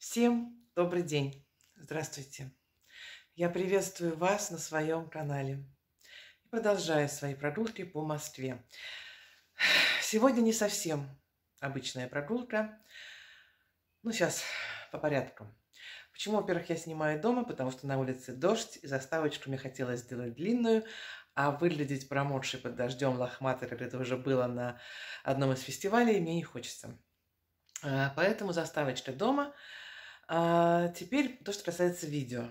Всем добрый день! Здравствуйте! Я приветствую вас на своем канале. Продолжаю свои прогулки по Москве. Сегодня не совсем обычная прогулка. Сейчас по порядку. Почему? Во-первых, я снимаю дома, потому что на улице дождь, и заставочку мне хотелось сделать длинную, а выглядеть промокшей под дождем лохматой, как это уже было на одном из фестивалей, мне не хочется. Поэтому заставочка дома. Теперь то, что касается видео.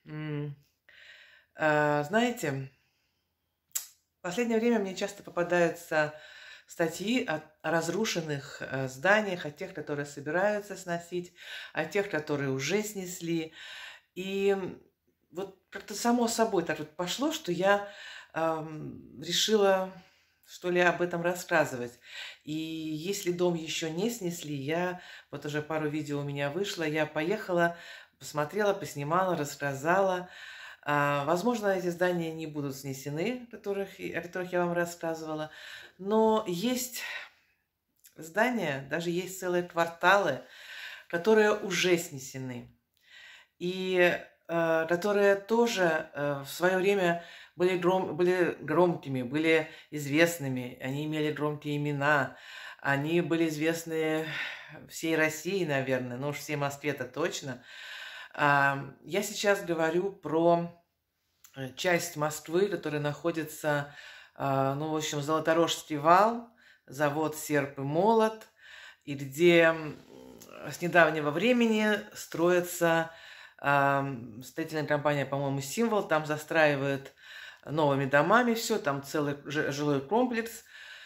Знаете, в последнее время мне часто попадаются статьи о разрушенных зданиях, о тех, которые собираются сносить, о тех, которые уже снесли. И вот как-то само собой так вот пошло, что я решила, что ли, об этом рассказывать. И если дом еще не снесли, я, вот уже пару видео у меня вышло, я поехала, посмотрела, поснимала, рассказала. Возможно, эти здания не будут снесены, о которых я вам рассказывала, но есть здания, даже есть целые кварталы, которые уже снесены, и которые тоже в свое время были громкими, были известными, они имели громкие имена, они были известны всей России, наверное, но уж всей Москве-то точно. Я сейчас говорю про часть Москвы, которая находится, в общем, Золоторожский вал, завод «Серп и молот», и где с недавнего времени строится строительная компания, по-моему, «Символ», там застраивают новыми домами все, там целый жилой комплекс.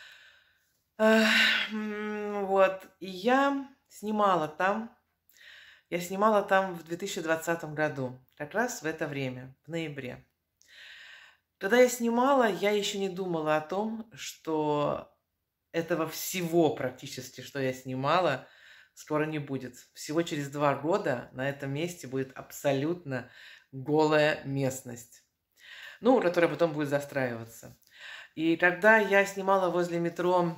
Вот, и я снимала там в 2020 году, как раз в это время, в ноябре. Когда я снимала, я еще не думала о том, что этого всего практически, что я снимала, скоро не будет. Всего через 2 года на этом месте будет абсолютно голая местность, которая потом будет застраиваться. И когда я снимала возле метро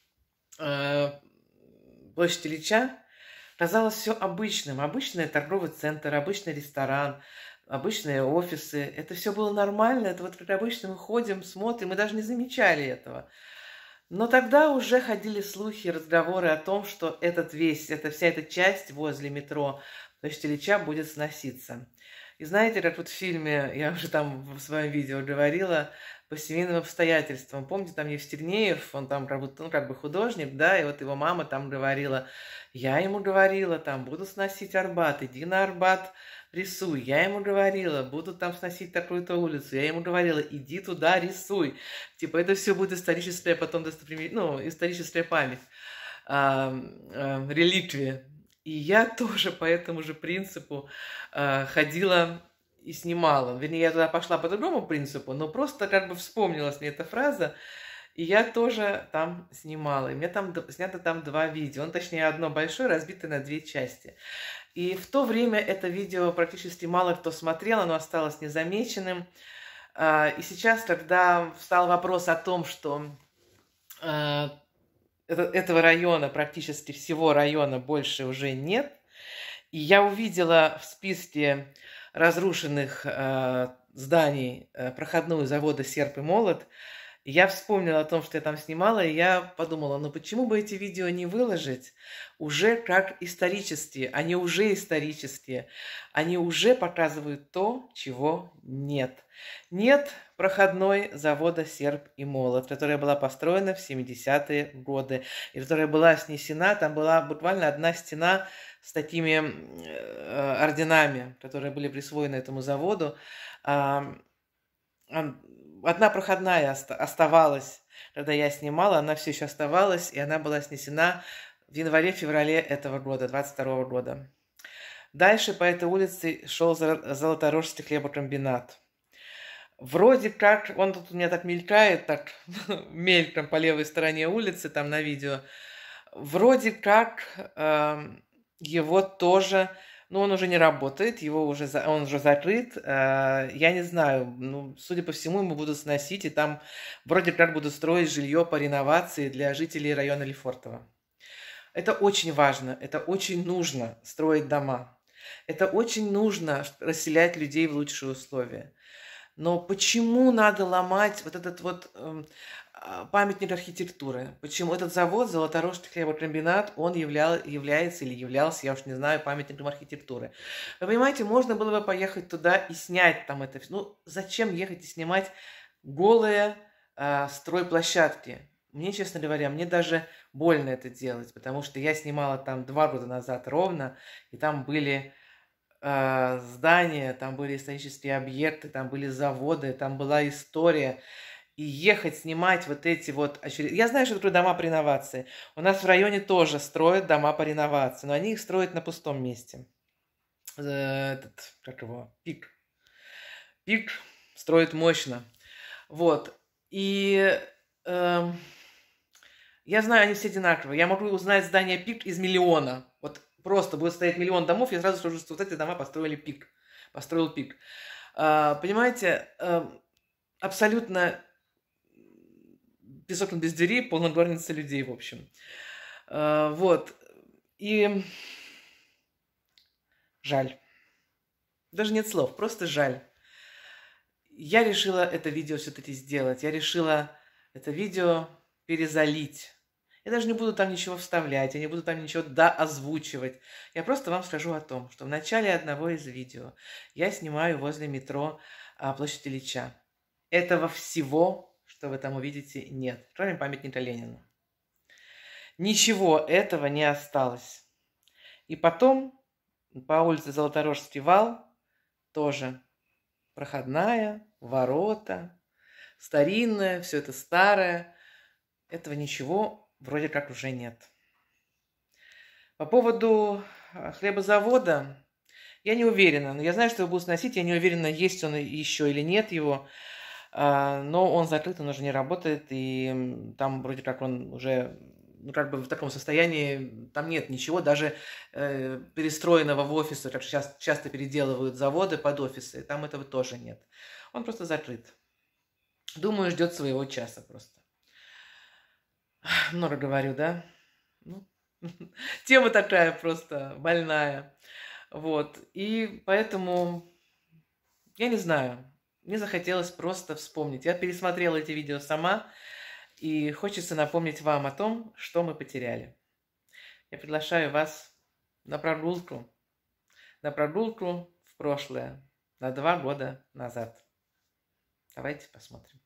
Площадь Ильича, казалось все обычным. Обычный торговый центр, обычный ресторан, обычные офисы. Это все было нормально. Это вот как обычно мы ходим, смотрим, мы даже не замечали этого. Но тогда уже ходили слухи, разговоры о том, что вся эта часть возле метро Площадь Ильича будет сноситься. И знаете, как вот в фильме, я уже там в своем видео говорила, по семейным обстоятельствам. Помните, там Евстигнеев, он там как бы художник, да, и вот его мама там говорила, я ему говорила, там, буду сносить Арбат, иди на Арбат, рисуй. Я ему говорила, буду там сносить такую-то улицу. Я ему говорила, иди туда, рисуй. Типа, это все будет историческая потом историческая память, реликвия. И я тоже по этому же принципу ходила и снимала. Вернее, я туда пошла по другому принципу, но просто как бы вспомнилась мне эта фраза, и я тоже там снимала. И у меня там снято 2 видео. Точнее, одно большое, разбитое на 2 части. И в то время это видео практически мало кто смотрел, оно осталось незамеченным. И сейчас, когда встал вопрос о том, что этого района, практически всего района больше уже нет, и я увидела в списке разрушенных зданий проходную завода «Серп и молот», я вспомнила о том, что я там снимала, и я подумала, почему бы эти видео не выложить уже как исторические? Они уже исторические. Они уже показывают то, чего нет. Нет проходной завода «Серп и молот», которая была построена в 70-е годы, и которая была снесена. Там была буквально одна стена с такими орденами, которые были присвоены этому заводу. Одна проходная оставалась, когда я снимала, она все еще оставалась, и она была снесена в январе-феврале этого года, 22 года. Дальше по этой улице шел Золоторожский хлебокомбинат. Вроде как, он тут у меня так мелькает, так мельком по левой стороне улицы, там на видео. Вроде как его тоже... он уже не работает, он уже закрыт. Я не знаю, судя по всему, ему будут сносить, и там вроде как будут строить жилье по реновации для жителей района Лефортово. Это очень важно, это очень нужно строить дома. Это очень нужно, расселять людей в лучшие условия. Но почему надо ломать вот этот вот памятник архитектуры? Почему этот завод, Золоторожский хлебокомбинат, он является или являлся, я уж не знаю, памятником архитектуры? Вы понимаете, можно было бы поехать туда и снять там это. Ну, зачем ехать и снимать голые стройплощадки? Мне, честно говоря, мне даже больно это делать, потому что я снимала там 2 года назад ровно, и там были здания, там были исторические объекты, там были заводы, там была история. И ехать, снимать вот эти вот очереди. Я знаю, что такое дома по реновации. У нас в районе тоже строят дома по реновации, но они их строят на пустом месте. Как его? ПИК. ПИК строит мощно. Вот. И я знаю, они все одинаковые. Я могу узнать здание ПИК из миллиона. Вот просто будет стоять миллион домов, я сразу скажу, что вот эти дома построили ПИК. Построил ПИК. Понимаете, абсолютно без окон, без дверей, полная горница людей, в общем. Вот. И жаль. Даже нет слов, просто жаль. Я решила это видео все-таки сделать. Я решила это видео перезалить. Я даже не буду там ничего вставлять, я не буду там ничего озвучивать. Я просто вам скажу о том, что в начале одного из видео я снимаю возле метро площадь Ильича. Этого всего, что вы там увидите, нет, кроме памятника Ленину. Ничего этого не осталось. И потом по улице Золоторожский вал тоже проходная, ворота, старинное, все это старое. Этого ничего вроде как уже нет. По поводу хлебозавода я не уверена. Но я знаю, что его будут сносить. Я не уверена, есть он еще или нет его. Но он закрыт, он уже не работает. И там вроде как он уже как бы в таком состоянии, там нет ничего, даже перестроенного в офисы, как сейчас часто переделывают заводы под офисы. Там этого тоже нет. Он просто закрыт. Думаю, ждет своего часа просто. Много говорю, да? Ну, тема такая просто больная. Вот. И поэтому, я не знаю, мне захотелось просто вспомнить. Я пересмотрела эти видео сама, и хочется напомнить вам о том, что мы потеряли. Я приглашаю вас на прогулку в прошлое, на 2 года назад. Давайте посмотрим.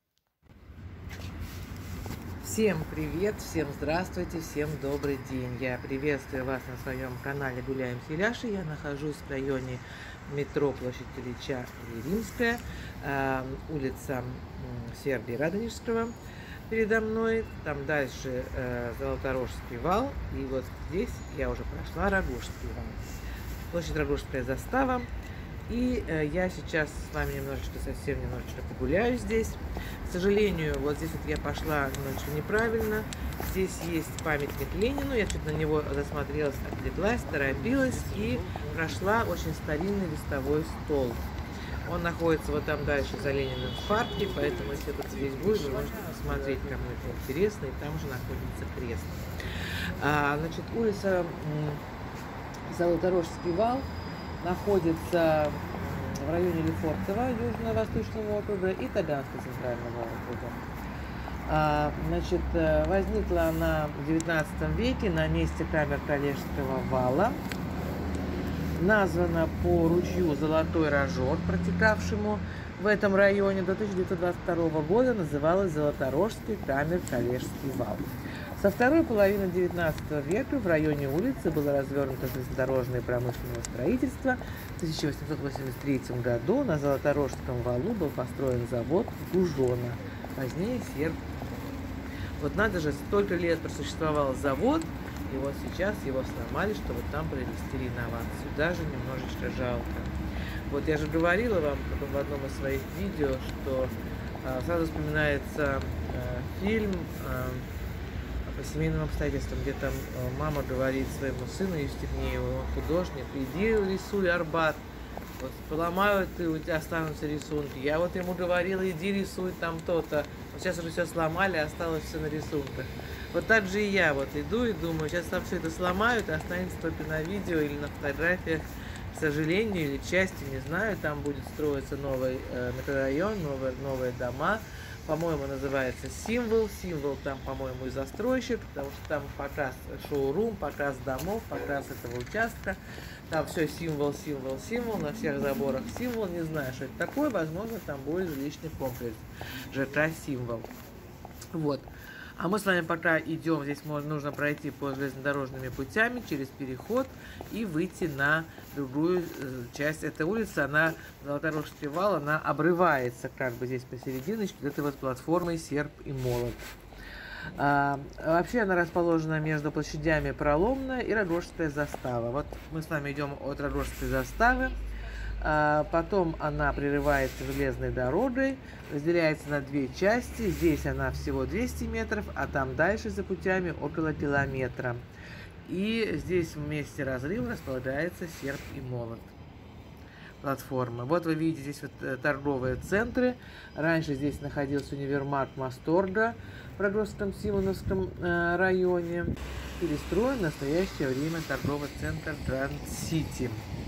Всем привет, всем здравствуйте, всем добрый день. Я приветствую вас на своем канале «Гуляем с Еляшей». Я нахожусь в районе метро площадь Ильича и Римская, улица Сергия Радонежского передо мной. Там дальше Золоторожский вал. И вот здесь я уже прошла Рогожский вал. Площадь Рогожская застава. И я сейчас с вами совсем немножечко погуляю здесь. К сожалению, вот здесь вот я пошла немножечко неправильно. Здесь есть памятник Ленину. Я что-то на него засмотрелась, отвлеклась, торопилась и прошла очень старинный листовой столб. Он находится вот там дальше за Лениным в парке, поэтому если кто-то здесь будет, вы можете посмотреть, кому это интересно, и там же находится крест. Значит, улица Золоторожский вал находится в районе Лефортово, Южно-Восточного округа, и Таганского центрального округа. Значит, возникла она в 19 веке на месте камер Коллежского вала. Названа по ручью Золотой Рожок, протекавшему в этом районе до 1922 года, называлась Золоторожский камер-Коллежский вал. Со второй половины XIX века в районе улицы было развернуто железнодорожное и промышленное строительство. В 1883 году на Золоторожском валу был построен завод Гужона, позднее Серб. Вот надо же, столько лет просуществовал завод, и вот сейчас его сломали, чтобы там провести реновацию. Даже немножечко жалко. Вот я же говорила вам в одном из своих видео, что сразу вспоминается фильм по семейным обстоятельствам, где там мама говорит своему сыну Евстигнееву, он художник, иди рисуй Арбат, вот поломают, и у тебя останутся рисунки. Я вот ему говорила, иди рисуй там то-то. Вот сейчас уже все сломали, осталось все на рисунках. Вот так же и я вот иду и думаю, сейчас там все это сломают, и останется только на видео или на фотографиях К сожалению, или к счастью, не знаю, там будет строиться новый микрорайон, новые дома. По-моему, называется «Символ». «Символ» там, по-моему, и застройщик, потому что там показ шоурум, показ домов, показ этого участка. Там все «Символ», «Символ», «Символ», на всех заборах «Символ». Не знаю, что это такое. Возможно, там будет жилищный комплекс ЖК «Символ». Вот. А мы с вами пока идем, здесь нужно пройти по железнодорожными путями через переход и выйти на другую часть этой улицы. Она, Золоторожский вал, она обрывается как бы здесь посерединочке, вот этой вот платформой «Серп и молот». Вообще она расположена между площадями Проломная и Рогожская застава. Вот мы с вами идем от Рогожской заставы. Потом она прерывается железной дорогой, разделяется на две части. Здесь она всего 200 метров, а там дальше за путями около километра. И здесь в месте разрыва располагается «Серп и молот». Платформа. Вот вы видите здесь вот торговые центры. Раньше здесь находился универмаг Масторга в Рогожском Симоновском районе. Перестроен в настоящее время торговый центр Гранд Сити.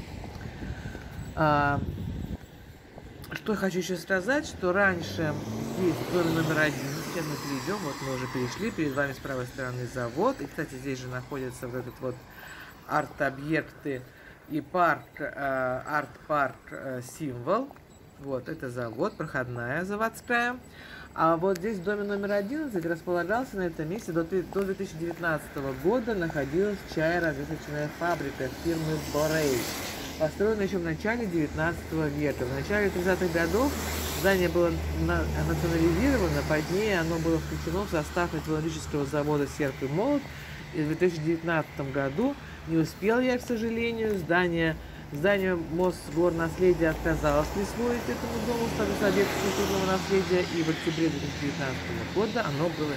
Что я хочу еще сказать, что раньше здесь в доме номер 1, сейчас мы перейдем, вот мы уже перешли, перед вами с правой стороны завод, и, кстати, здесь же находятся вот этот вот арт-объекты и парк, арт-парк «Символ». Вот, это завод, проходная заводская. А вот здесь в доме номер 11 располагался на этом месте до 2019 года находилась чайно-развесочная фабрика фирмы «Борей», построена еще в начале 19 века. В начале 30-х годов здание было национализировано, позднее оно было включено в состав металлургического завода «Серп и молот». И в 2019 году не успел я, к сожалению, здание Мосгорнаследия отказалось присвоить этому дому статус объекта культурного наследия, и в октябре 2019 года оно было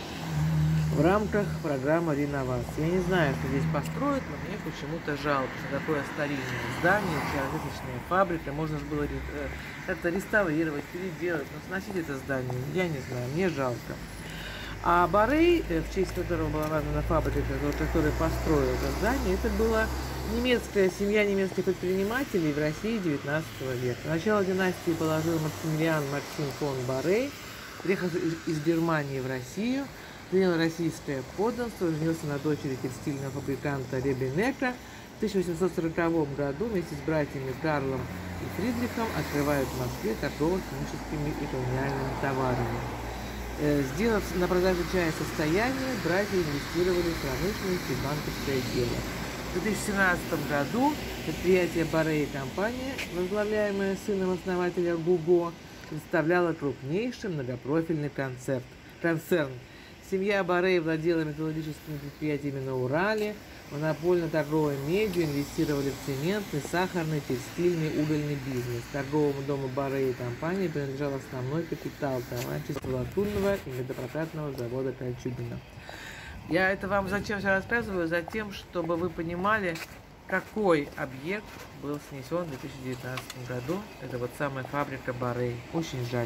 в рамках программы реновации. Я не знаю, что здесь построят, но мне почему-то жалко, что такое старинное здание, чайно-развесочная фабрика, можно было как-то реставрировать, переделать, но сносить это здание, я не знаю, мне жалко. А Борей, в честь которого была названа фабрика, которая построила это здание, это была немецкая семья немецких предпринимателей в России 19 века. Начало династии положил Максимилиан Максим фон Борей, приехал из Германии в Россию, принял российское подданство, женился на дочери текстильного фабриканта Ребенека. В 1840 году вместе с братьями Карлом и Фридрихом открывают в Москве торговлю химическими и колониальными товарами. Сделав на продаже чая состояние, братья инвестировали в промышленность и банковское дело. В 2017 году предприятие Борей и компания, возглавляемое сыном основателя Гуго, представляла крупнейший многопрофильный концерн. Семья Борей владела металлургическими предприятиями на Урале, монопольно-торговой медью, инвестировали в цементный, сахарный, текстильный, угольный бизнес. Торговому дому Борей и компании принадлежал основной капитал товарищества латунного и медопрокатного завода Кольчугина. Я это вам зачем все рассказываю? Затем, чтобы вы понимали, какой объект был снесен в 2019 году. Это вот самая фабрика Борей. Очень жаль.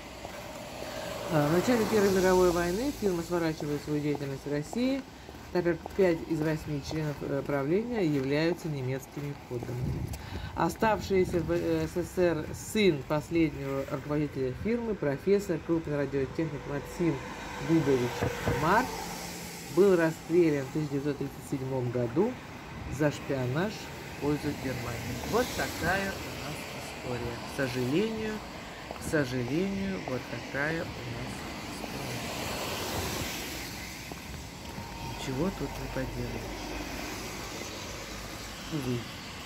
В начале Первой мировой войны фирма сворачивает свою деятельность в России, так как 5 из 8 членов правления являются немецкими подданными. Оставшийся в СССР сын последнего руководителя фирмы, профессор, крупный радиотехник Максим Гугович Марк, был расстрелян в 1937 году за шпионаж в пользу Германии. Вот такая у нас история. К сожалению, вот такая у нас история. Ничего тут не поделаешь. Увы.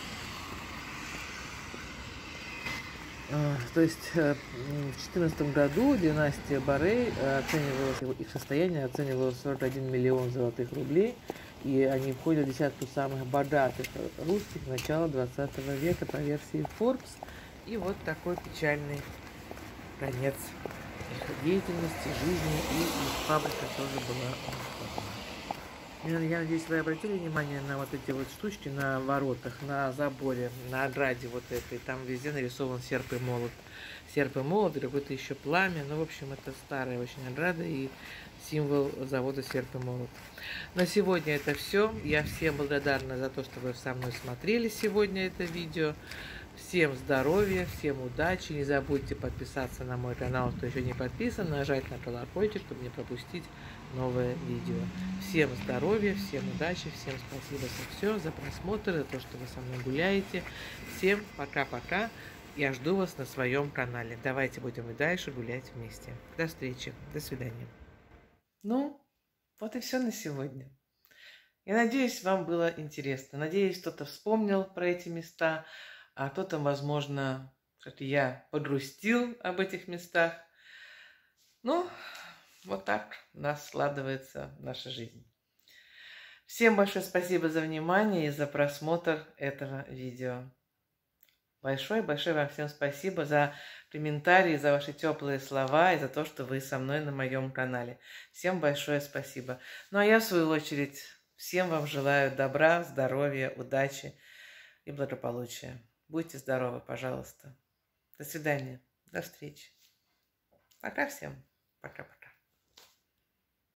То есть в 2014 году династия Борей оценивалась, их состояние оценивалось 41 миллион золотых рублей, и они входят в десятку самых богатых русских начала 20 века по версии Forbes. И вот такой печальный конец их деятельности, жизни, и их фабрика тоже была уничтожена. Я надеюсь, вы обратили внимание на вот эти вот штучки на воротах, на заборе, на ограде вот этой. Там везде нарисован серп и молот. Серп и молот, и какое-то еще пламя. Ну, в общем, это старая очень ограда, и символ завода «Серп и молот». На сегодня это все. Я всем благодарна за то, что вы со мной смотрели сегодня это видео. Всем здоровья, всем удачи. Не забудьте подписаться на мой канал, кто еще не подписан, нажать на колокольчик, чтобы не пропустить новое видео. Всем здоровья, всем удачи, всем спасибо за все, за просмотр, за то, что вы со мной гуляете. Всем пока-пока. Я жду вас на своем канале. Давайте будем и дальше гулять вместе. До встречи. До свидания. Ну, вот и все на сегодня. Я надеюсь, вам было интересно. Надеюсь, кто-то вспомнил про эти места, а кто-то, возможно, как я, погрустил об этих местах. Ну, вот так у нас складывается наша жизнь. Всем большое спасибо за внимание и за просмотр этого видео. Большое-большое вам всем спасибо за комментарии, за ваши теплые слова и за то, что вы со мной на моем канале. Всем большое спасибо. Ну а я, в свою очередь, всем вам желаю добра, здоровья, удачи и благополучия. Будьте здоровы, пожалуйста. До свидания. До встречи. Пока всем. Пока-пока.